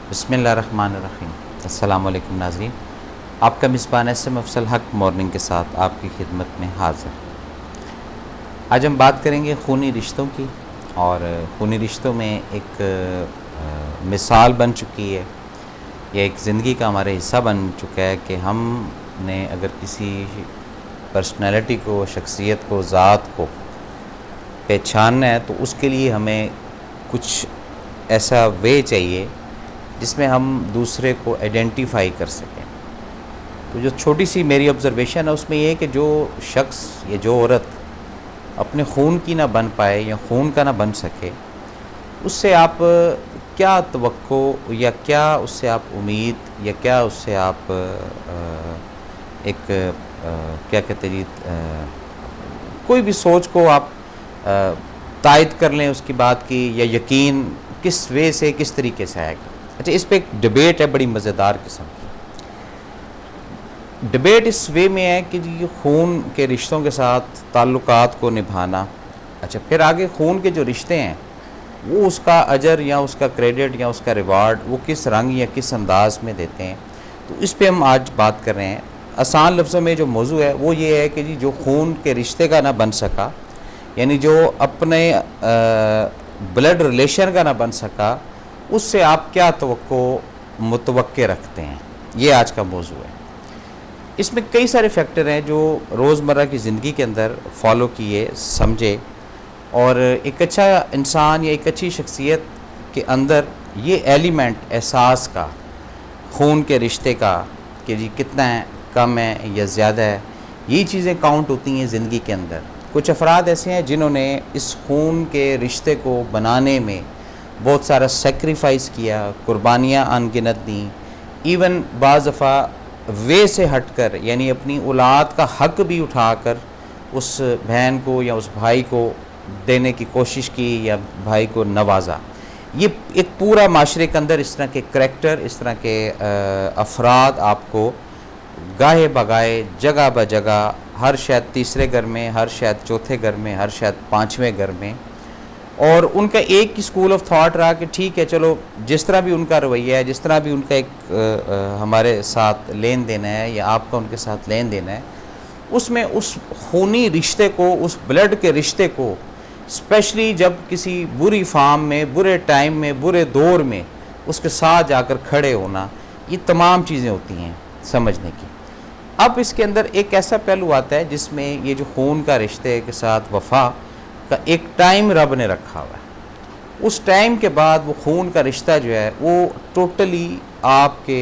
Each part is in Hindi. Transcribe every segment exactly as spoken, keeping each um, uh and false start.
बिस्मिल्लाहिर्रहमानिर्रहीम। अस्सलाम वालेकुम नाज़रीन, आपका मिज़बान एस एम अफसल हक मॉर्निंग के साथ आपकी खिदमत में हाज़िर। आज हम बात करेंगे खूनी रिश्तों की, और खूनी रिश्तों में एक आ, मिसाल बन चुकी है, या एक ज़िंदगी का हमारे हिस्सा बन चुका है कि हमने अगर किसी पर्सनैलिटी को, शख्सियत को, ज़ात को पहचानना है तो उसके लिए हमें कुछ ऐसा वे चाहिए जिसमें हम दूसरे को आइडेंटिफाई कर सकें। तो जो छोटी सी मेरी ऑब्ज़र्वेशन है उसमें ये है कि जो शख्स या जो औरत अपने खून की ना बन पाए या खून का ना बन सके, उससे आप क्या तवक्को या क्या उससे आप उम्मीद या क्या उससे आप एक क्या कहते हैं जी, कोई भी सोच को आप तायद कर लें उसकी बात की, या यकीन किस वे से, किस तरीके से आएगा। अच्छा, इस पे एक डिबेट है बड़ी मज़ेदार किस्म की। डिबेट इस वे में है कि जी खून के रिश्तों के साथ ताल्लुकात को निभाना, अच्छा फिर आगे खून के जो रिश्ते हैं वो उसका अजर या उसका क्रेडिट या उसका रिवार्ड वो किस रंग या किस अंदाज में देते हैं, तो इस पे हम आज बात कर रहे हैं। आसान लफ्ज़ों में जो मौजू है वो ये है कि जी जो खून के रिश्ते का ना बन सका, यानी जो अपने ब्लड रिलेशन का ना बन सका, उससे आप क्या तवक्को मुतवक्के रखते हैं, ये आज का मौजू है। इसमें कई सारे फैक्टर हैं जो रोज़मर्रा की ज़िंदगी के अंदर फॉलो किए, समझे, और एक अच्छा इंसान या एक अच्छी शख्सियत के अंदर ये एलिमेंट एहसास का, खून के रिश्ते का, कि जी कितना है, कम है या ज़्यादा है, ये चीज़ें काउंट होती हैं ज़िंदगी के अंदर। कुछ अफराद ऐसे हैं जिन्होंने इस खून के रिश्ते को बनाने में बहुत सारा सेक्रीफाइस किया, कुर्बानियाँ अनगिनत दी, इवन बाज़ दफ़ा वे से हटकर, यानी अपनी औलाद का हक भी उठाकर उस बहन को या उस भाई को देने की कोशिश की या भाई को नवाजा। ये एक पूरा माशरे के अंदर इस तरह के करैक्टर, इस तरह के अफराद आपको गाहे बगाए, जगह ब जगह, हर शायद तीसरे घर में, हर शायद चौथे घर में, हर शायद पाँचवें घर में, और उनका एक ही स्कूल ऑफ थॉट रहा कि ठीक है चलो जिस तरह भी उनका रवैया है, जिस तरह भी उनका एक आ, आ, हमारे साथ लेन देन है या आपका उनके साथ लेन देन है, उसमें उस खूनी रिश्ते को, उस ब्लड के रिश्ते को, स्पेशली जब किसी बुरी फार्म में, बुरे टाइम में, बुरे दौर में उसके साथ जाकर खड़े होना, ये तमाम चीज़ें होती हैं समझने की। अब इसके अंदर एक ऐसा पहलू आता है जिसमें ये जो खून का रिश्ते के साथ वफा का एक टाइम रब ने रखा हुआ है। उस टाइम के बाद वो खून का रिश्ता जो है वो टोटली आपके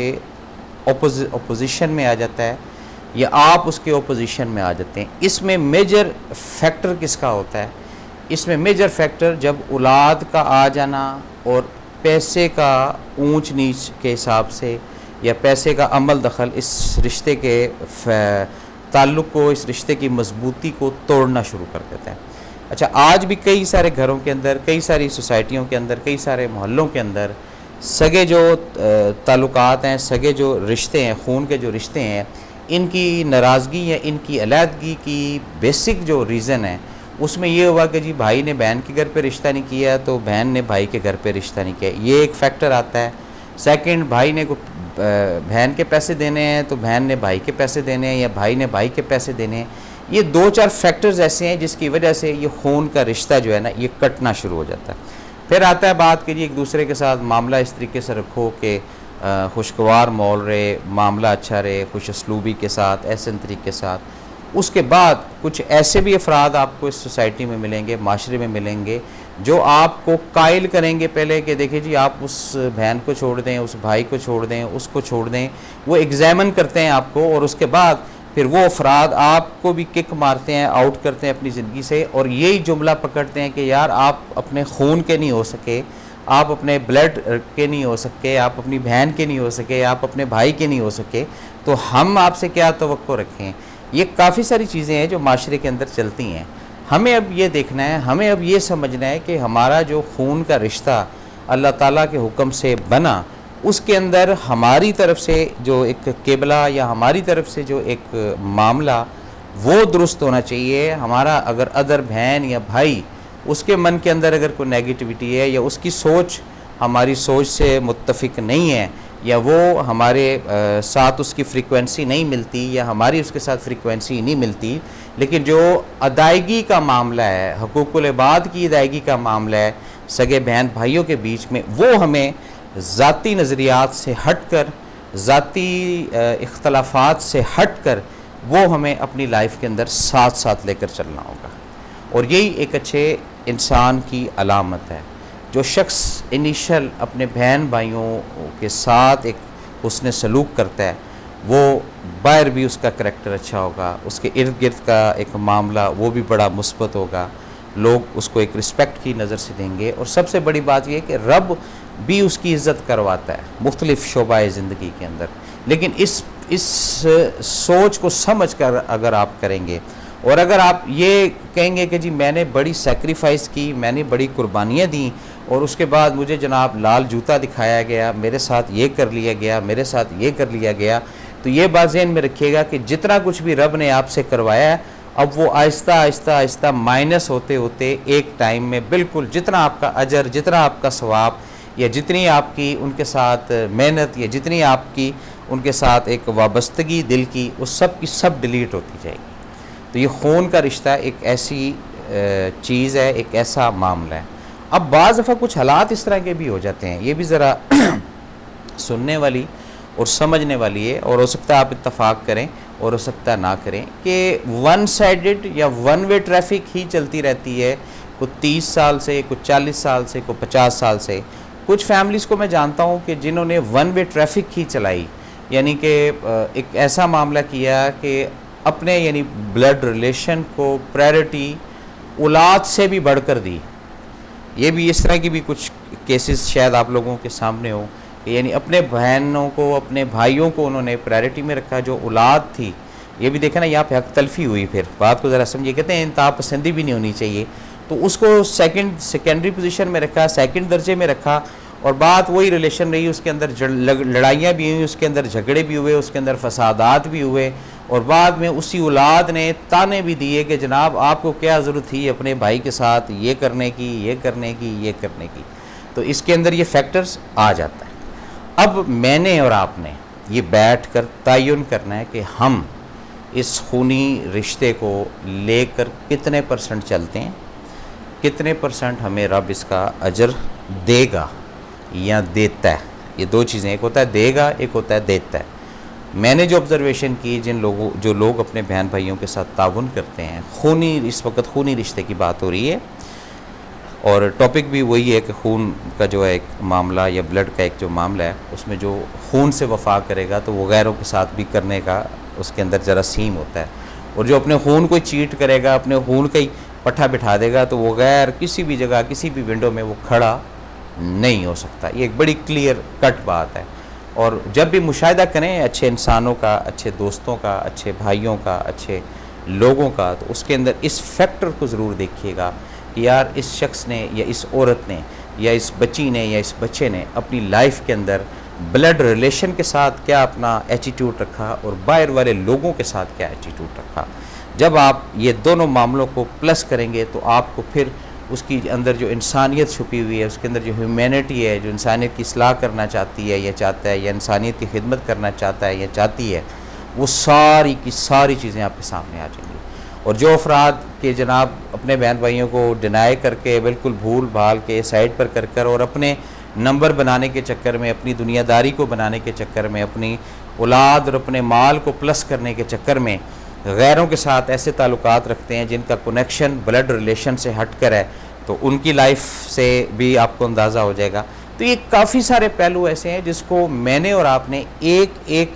अपोजिशन में आ जाता है, या आप उसके अपोजिशन में आ जाते हैं। इसमें मेजर फैक्टर किसका होता है? इसमें मेजर फैक्टर जब औलाद का आ जाना और पैसे का ऊंच नीच के हिसाब से या पैसे का अमल दखल इस रिश्ते के ताल्लुक़ को, इस रिश्ते की मजबूती को तोड़ना शुरू कर देता है। अच्छा, आज भी कई सारे घरों के अंदर, कई सारी सोसाइटियों के अंदर, कई सारे मोहल्लों के अंदर सगे जो ताल्लुकात हैं, सगे जो रिश्ते हैं, खून के जो रिश्ते हैं, इनकी नाराज़गी या इनकी अलहदगी की बेसिक जो रीज़न है उसमें ये हुआ कि जी भाई ने बहन के घर पे रिश्ता नहीं किया तो बहन ने भाई के घर पे रिश्ता नहीं किया, ये एक फैक्टर आता है। सेकंड, भाई ने को बहन के पैसे देने हैं तो बहन ने भाई के पैसे देने हैं, या भाई ने भाई के पैसे देने हैं। ये दो चार फैक्टर्स ऐसे हैं जिसकी वजह से ये खून का रिश्ता जो है ना, ये कटना शुरू हो जाता है। फिर आता है बात कि जी एक दूसरे के साथ मामला इस तरीके से रखो कि खुशगवार माहौल रहे, मामला अच्छा रहे, खुश असलूबी के साथ, ऐसे तरीके के साथ। उसके बाद कुछ ऐसे भी अफराद आपको इस सोसाइटी में मिलेंगे, माशरे में मिलेंगे, जो आपको कायल करेंगे पहले कि देखिए जी आप उस बहन को छोड़ दें, उस भाई को छोड़ दें, उसको छोड़ दें। वो एग्जामिन करते हैं आपको, और उसके बाद फिर वो अफराद आपको भी किक मारते हैं, आउट करते हैं अपनी ज़िंदगी से, और यही जुमला पकड़ते हैं कि यार आप अपने खून के नहीं हो सके, आप अपने ब्लड के नहीं हो सके, आप अपनी बहन के नहीं हो सके, आप अपने भाई के नहीं हो सके, तो हम आपसे क्या तवक्को रखें। ये काफ़ी सारी चीज़ें हैं जो माशरे के अंदर चलती हैं। हमें अब ये देखना है, हमें अब ये समझना है कि हमारा जो खून का रिश्ता अल्लाह ताला के हुक्म से बना, उसके अंदर हमारी तरफ से जो एक केबला या हमारी तरफ से जो एक मामला वो दुरुस्त होना चाहिए। हमारा अगर अदर बहन या भाई, उसके मन के अंदर अगर कोई नेगेटिविटी है या उसकी सोच हमारी सोच से मुत्तफिक नहीं है, या वो हमारे आ, साथ उसकी फ्रीक्वेंसी नहीं मिलती, या हमारी उसके साथ फ्रीक्वेंसी नहीं मिलती, लेकिन जो अदायगी का मामला है, हकूकुल इबाद की अदायगी का मामला है सगे बहन भाइयों के बीच में, वो हमें ज़ाती नज़रियात से हट कर, ज़ाती इख्तलाफात से हट कर, वो हमें अपनी लाइफ के अंदर साथ साथ लेकर चलना होगा। और यही एक अच्छे इंसान की अलामत है। जो शख्स इनिशियल अपने बहन भाइयों के साथ एक हुस्न सलूक करता है, वो बाहर भी उसका करैक्टर अच्छा होगा, उसके इर्द गिर्द का एक मामला वो भी बड़ा मुस्बत होगा, लोग उसको एक रिस्पेक्ट की नज़र से देंगे। और सबसे बड़ी बात यह कि रब भी उसकी इज़्ज़त करवाता है मुख्तलिफ़ शोबाए ज़िंदगी के अंदर। लेकिन इस इस सोच को समझ कर अगर आप करेंगे, और अगर आप ये कहेंगे कि जी मैंने बड़ी सेक्रीफाइस की, मैंने बड़ी कुर्बानियाँ दी, और उसके बाद मुझे जनाब लाल जूता दिखाया गया, मेरे साथ ये कर लिया गया, मेरे साथ ये कर लिया गया, तो ये बात ज़हन में रखिएगा कि जितना कुछ भी रब ने आपसे करवाया है, अब वो आहिस्ता आहिस्ता आहिस्ता माइनस होते होते एक टाइम में बिल्कुल जितना आपका अजर, जितना आपका सवाब, या जितनी आपकी उनके साथ मेहनत, या जितनी आपकी उनके साथ एक वाबस्तगी दिल की, उस सब की सब डिलीट होती जाएगी। तो ये खून का रिश्ता एक ऐसी चीज़ है, एक ऐसा मामला है। अब बाज़ दफ़ा कुछ हालात इस तरह के भी हो जाते हैं, ये भी ज़रा सुनने वाली और समझने वाली है, और हो सकता है आप इत्तफाक करें और हो सकता है ना करें, कि वन साइडेड या वन वे ट्रैफिक ही चलती रहती है, कुछ तीस साल से, कुछ चालीस साल से, कुछ पचास साल से। कुछ फैमिलीज़ को मैं जानता हूँ कि जिन्होंने वन वे ट्रैफिक ही चलाई, यानी कि एक ऐसा मामला किया कि अपने यानी ब्लड रिलेशन को प्रायोरिटी औलाद से भी बढ़कर दी। ये भी इस तरह की भी कुछ केसेस शायद आप लोगों के सामने हो, यानी अपने बहनों को, अपने भाइयों को उन्होंने प्रायोरिटी में रखा, जो औलाद थी। ये भी देखा ना, यहाँ पे हक तलफी हुई। फिर बात को ज़रा समझिए, कहते हैं इंतहा पसंदी भी नहीं होनी चाहिए, तो उसको सेकंड सेकेंडरी पोजीशन में रखा, सेकंड दर्जे में रखा, और बात वही रिलेशन रही, उसके अंदर लड़ाइयाँ भी हुई, उसके अंदर झगड़े भी हुए, उसके अंदर फसादात भी हुए, और बाद में उसी औलाद ने ताने भी दिए कि जनाब आपको क्या ज़रूरत थी अपने भाई के साथ ये करने की, ये करने की, ये करने की। तो इसके अंदर ये फैक्टर्स आ जाता है। अब मैंने और आपने ये बैठ कर तयन करना है कि हम इस खूनी रिश्ते को लेकर कितने परसेंट चलते हैं, कितने परसेंट हमें रब इसका अजर देगा या देता है। ये दो चीज़ें, एक होता है देगा, एक होता है देता है। मैंने जो ऑब्ज़र्वेशन की, जिन लोगों जो लोग अपने बहन भाइयों के साथ ताउन करते हैं, खूनी, इस वक्त खूनी रिश्ते की बात हो रही है, और टॉपिक भी वही है कि खून का जो है एक मामला या ब्लड का एक जो मामला है, उसमें जो खून से वफा करेगा तो वो गैरों के साथ भी करने का उसके अंदर जरासीम होता है, और जो अपने खून को चीट करेगा, अपने खून का ही पट्ठा बिठा देगा, तो वो गैर किसी भी जगह, किसी भी विंडो में वो खड़ा नहीं हो सकता। ये एक बड़ी क्लियर कट बात है। और जब भी मुशाहिदा करें अच्छे इंसानों का, अच्छे दोस्तों का, अच्छे भाइयों का, अच्छे लोगों का, तो उसके अंदर इस फैक्टर को ज़रूर देखिएगा कि यार इस शख्स ने या इस औरत ने या इस बच्ची ने या इस बच्चे ने अपनी लाइफ के अंदर ब्लड रिलेशन के साथ क्या अपना एटीट्यूड रखा और बाहर वाले लोगों के साथ क्या एटीट्यूड रखा। जब आप ये दोनों मामलों को प्लस करेंगे तो आपको फिर उसकी अंदर जो इंसानियत छुपी हुई है, उसके अंदर जो ह्यूमैनिटी है, जो इंसानियत की इस्लाह करना चाहती है या चाहता है, या इंसानियत की खिदमत करना चाहता है या चाहती है, वो सारी की सारी चीज़ें आपके सामने आ जाएंगी। और जो अफराद के जनाब अपने बहन भाइयों को डिनाई करके, बिल्कुल भूल भाल के साइड पर कर कर और अपने नंबर बनाने के चक्कर में, अपनी दुनियादारी को बनाने के चक्कर में, अपनी औलाद और अपने माल को प्लस करने के चक्कर में गैरों के साथ ऐसे ताल्लुकात रखते हैं जिनका कनेक्शन ब्लड रिलेशन से हट कर है, तो उनकी लाइफ से भी आपको अंदाज़ा हो जाएगा। तो ये काफ़ी सारे पहलू ऐसे हैं जिसको मैंने और आपने एक एक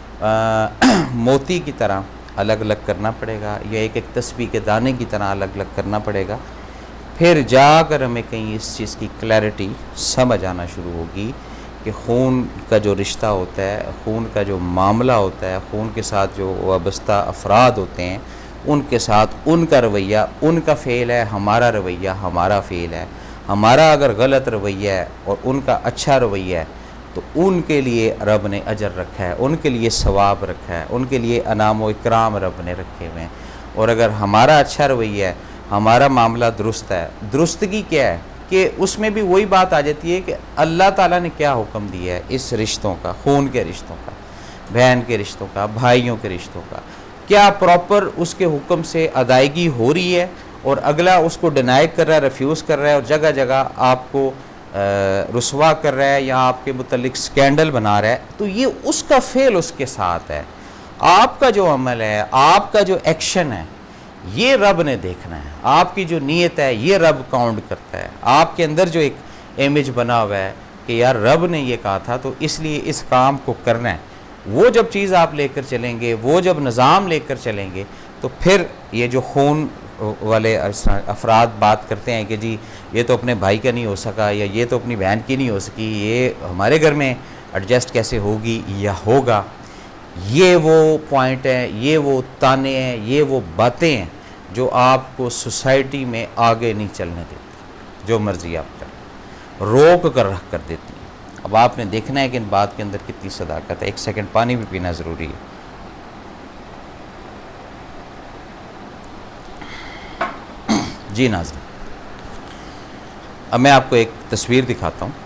आ, मोती की तरह अलग अलग करना पड़ेगा, या एक एक तस्बीह के दाने की तरह अलग अलग करना पड़ेगा। फिर जाकर हमें कहीं इस चीज़ की क्लैरिटी समझ आना शुरू होगी कि खून का जो रिश्ता होता है, खून का जो मामला होता है, खून के साथ जो वाबस्ता अफराद होते हैं, उनके साथ उनका रवैया उनका फ़ेल है, हमारा रवैया हमारा फ़ेल है। हमारा अगर गलत रवैया है और उनका अच्छा रवैया है तो उनके लिए रब ने अजर रखा है, उनके लिए सवाब रखा है, उनके लिए अनाम व इकराम रब ने रखे हुए हैं। और अगर हमारा अच्छा रवैया है, हमारा मामला दुरुस्त है, दुरुस्तगी क्या है कि उसमें भी वही बात आ जाती है कि अल्लाह ताला ने क्या हुक्म दिया है इस रिश्तों का, खून के रिश्तों का, बहन के रिश्तों का, भाइयों के रिश्तों का, क्या प्रॉपर उसके हुक्म से अदायगी हो रही है और अगला उसको डिनाई कर रहा है, रिफ्यूज़ कर रहा है और जगह जगह आपको रुसवा कर रहा है या आपके मुतल्लिक स्कैंडल बना रहा है, तो ये उसका फेल उसके साथ है। आपका जो अमल है, आपका जो एक्शन है, ये रब ने देखना है। आपकी जो नीयत है ये रब काउंट करता है। आपके अंदर जो एक इमेज बना हुआ है कि यार रब ने ये कहा था तो इसलिए इस काम को करना है, वो जब चीज़ आप लेकर चलेंगे, वो जब निज़ाम लेकर चलेंगे, तो फिर ये जो खून वाले अफराद बात करते हैं कि जी ये तो अपने भाई का नहीं हो सका या ये तो अपनी बहन की नहीं हो सकी, ये हमारे घर में एडजस्ट कैसे होगी या होगा, ये वो पॉइंट है, ये वो ताने हैं, ये वो बातें हैं जो आपको सोसाइटी में आगे नहीं चलने देती, जो मर्ज़ी आप करें, रोक कर रख कर देती है। अब आपने देखना है कि इन बात के अंदर कितनी सदाकत है। एक सेकंड पानी भी पीना ज़रूरी है। जी नाज़रीन, अब मैं आपको एक तस्वीर दिखाता हूँ।